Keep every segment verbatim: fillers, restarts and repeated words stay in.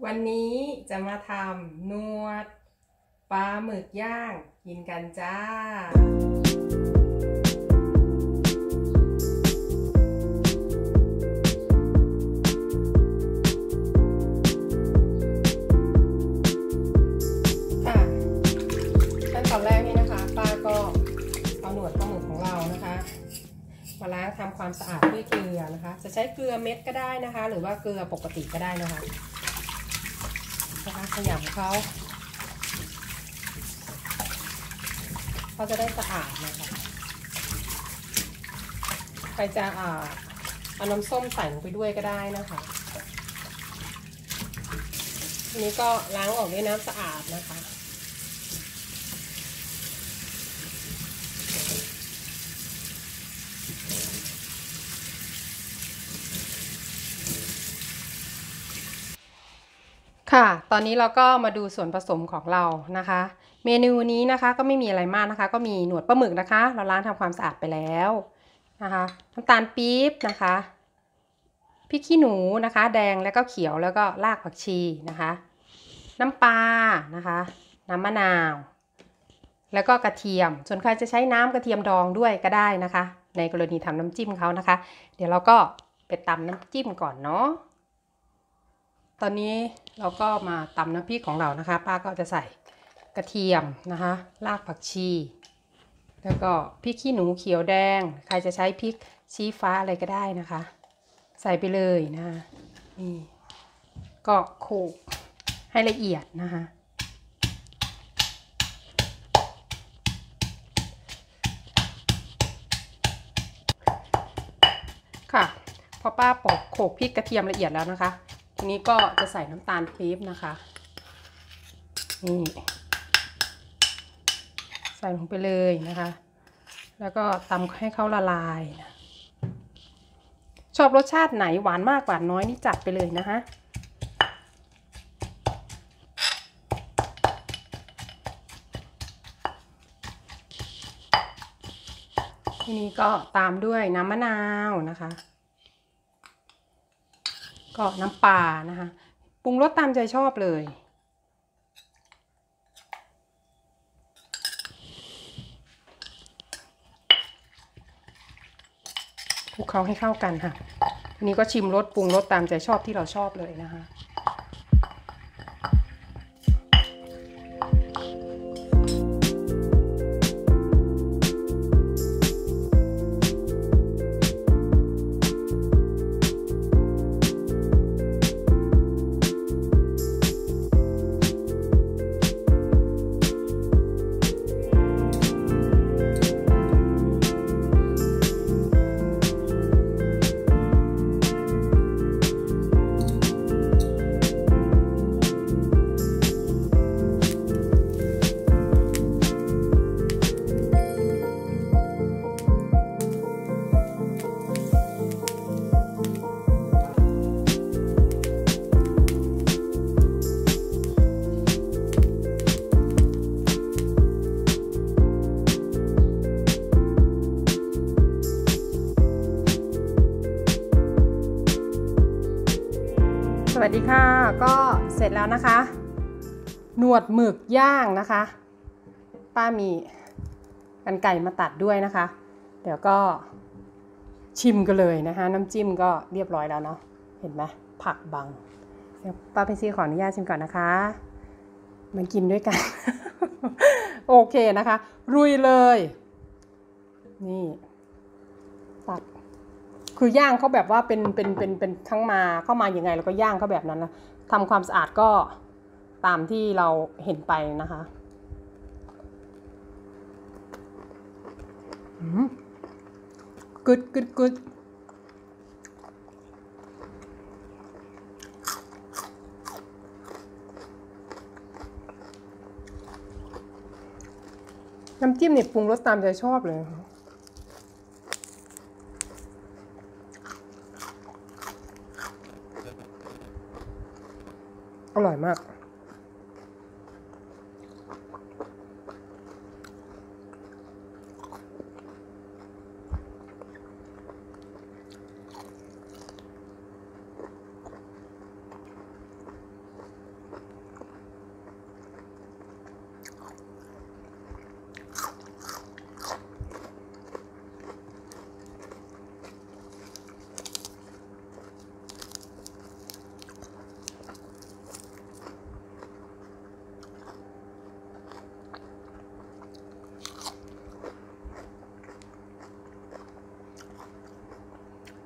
วันนี้จะมาทำนวดปลาหมึกย่างกินกันจ้าค่ะขั้นตอนแรกนี่นะคะป้าก็เอาหนวดปลาหมึกของเรานะคะมาล้างทำความสะอาดด้วยเกลือนะคะจะใช้เกลือเม็ดก็ได้นะคะหรือว่าเกลือปกติก็ได้นะคะนะคะขยำเขาเขาจะได้สะอาดนะคะใครจะอ่าเอาน้ำส้มใส่ลงไปด้วยก็ได้นะคะทีนี้ก็ล้างออกด้วยน้ำสะอาดนะคะค่ะตอนนี้เราก็มาดูส่วนผสมของเรานะคะเมนูนี้นะคะก็ไม่มีอะไรมากนะคะก็มีหนวดปลาหมึกนะคะเราล้างทำความสะอาดไปแล้วนะคะน้ำตาลปี๊บนะคะพริกขี้หนูนะคะแดงแล้วก็เขียวแล้วก็รากผักชีนะคะน้ำปลานะคะน้ำมะนาวแล้วก็กระเทียมส่วนใครจะใช้น้ำกระเทียมดองด้วยก็ได้นะคะในกรณีทำน้ำจิ้มเขานะคะเดี๋ยวเราก็ไปตำน้ำจิ้มก่อนเนาะตอนนี้เราก็มาตำน้ำพริกของเรานะคะป้าก็จะใส่กระเทียมนะคะรากผักชีแล้วก็พริกขี้หนูเขียวแดงใครจะใช้พริกชี้ฟ้าอะไรก็ได้นะคะใส่ไปเลยนะคะนี่ก็โขลกให้ละเอียดนะคะค่ะพอป้าปอกโขลกพริกกระเทียมละเอียดแล้วนะคะทีนี้ก็จะใส่น้ำตาลปี๊บนะคะนี่ใส่ลงไปเลยนะคะแล้วก็ตำให้เขาละลายนะชอบรสชาติไหนหวานมากหวานน้อยนี่จัดไปเลยนะคะทีนี้ก็ตามด้วยน้ำมะนาวนะคะก็น้ำปลานะคะปรุงรสตามใจชอบเลยคลุกเคล้าให้เข้ากันค่ะทีนี้ก็ชิมรสปรุงรสตามใจชอบที่เราชอบเลยนะคะสวัสดีค่ะก็เสร็จแล้วนะคะหนวดหมึกย่างนะคะป้ามีกรรไกรมาตัดด้วยนะคะเดี๋ยวก็ชิมกันเลยนะคะน้ำจิ้มก็เรียบร้อยแล้วเนาะเห็นไหมผักบังเดี๋ยวป้าเพชรขออนุญาตชิมก่อนนะคะมันกินด้วยกัน โอเคนะคะลุยเลยนี่ตัดคือย่างเขาแบบว่าเป็นเป็นเป็นเป็นทั้งมาเข้ามาอย่างไงแล้วก็ย่างเขาแบบนั้นนะทำความสะอาดก็ตามที่เราเห็นไปนะคะกึดกึดกึดน้ำจิ้มเนี่ยปรุงรสตามใจชอบเลยอร่อยมาก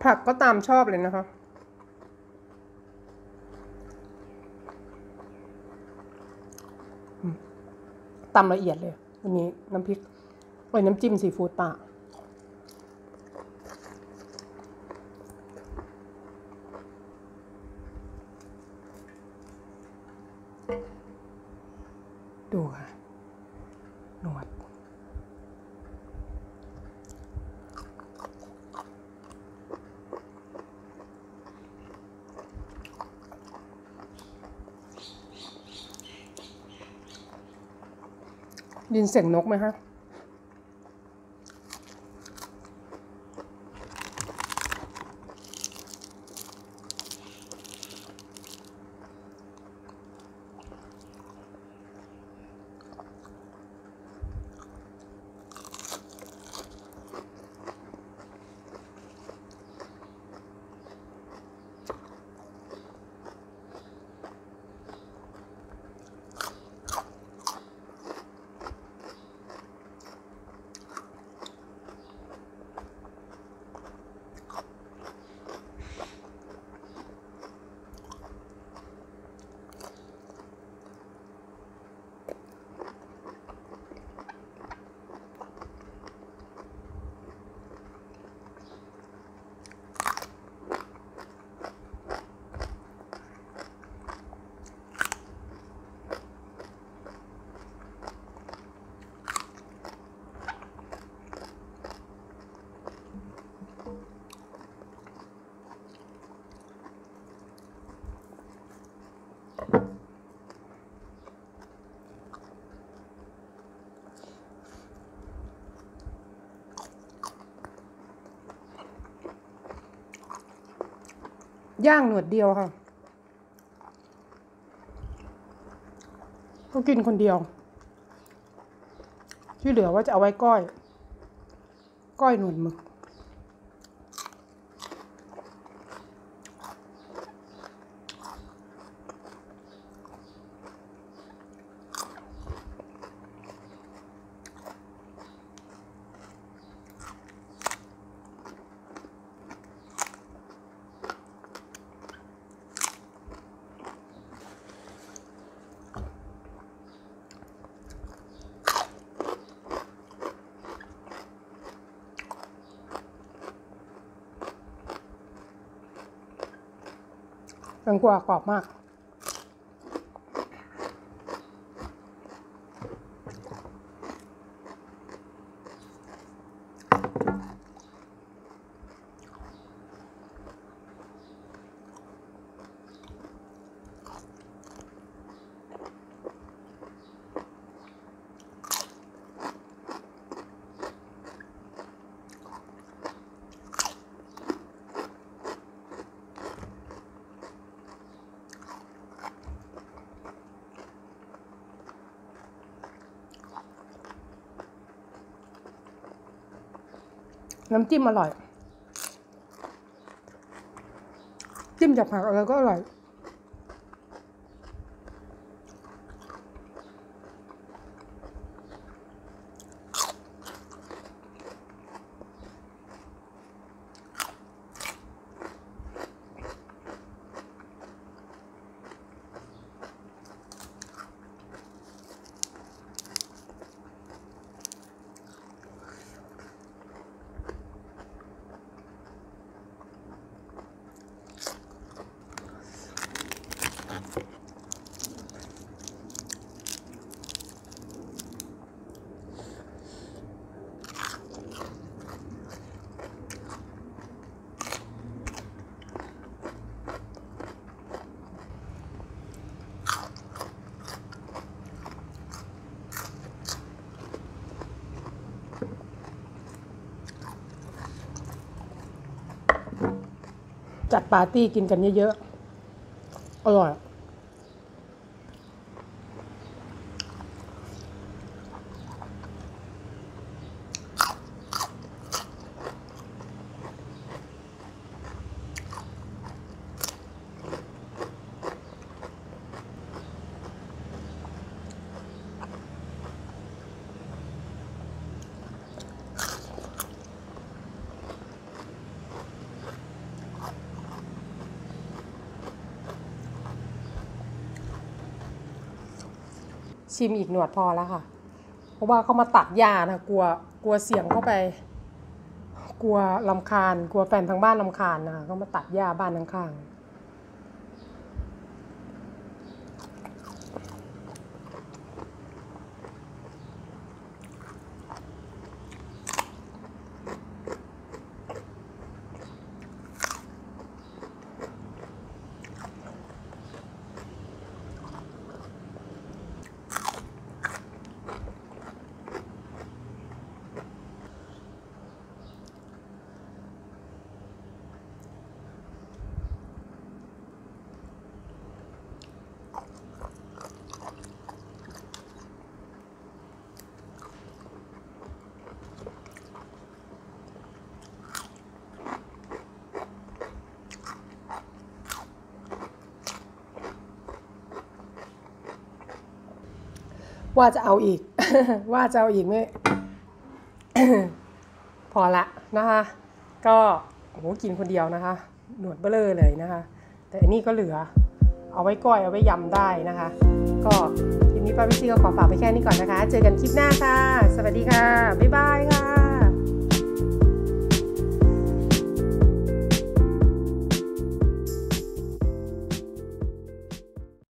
ผักก็ตามชอบเลยนะคะตำละเอียดเลยวันนี้น้ำพริกโอ้ยน้ำจิ้มซีฟู้ดป่าดูค่ะหนวดยินเสียงนกไหมคะย่างหนวดเดียวค่ะก็กินคนเดียวที่เหลือว่าจะเอาไว้ก้อยก้อยหนวดหมึกแตงกวากรอบมากน้ำจิ้มอร่อยจิ้มจากผักอะไรก็อร่อยจัดปาร์ตี้กินกันเยอะๆอร่อยชิมอีกหนวดพอแล้วค่ะเพราะว่าเขามาตัดหญ้านะกลัวกลัวเสียงเข้าไปกลัวรำคาญกลัวแฟนทางบ้านรำคาญนะคะเขามาตัดหญ้าบ้านข้างๆว่าจะเอาอีก ว่าจะเอาอีกไม่ พอละนะคะ ก็โอ้โหกินคนเดียวนะคะ หนวดเบ้อเลยนะคะ แต่อันนี้ก็เหลือเอาไว้ก้อยเอาไว้ยำได้นะคะ ก็คลิปนี้ป้าวิซี่ก็ขอฝากไปแค่นี้ก่อนนะคะ เจอกันคลิปหน้าค่ะ สวัสดีค่ะ บ๊ายบายค่ะ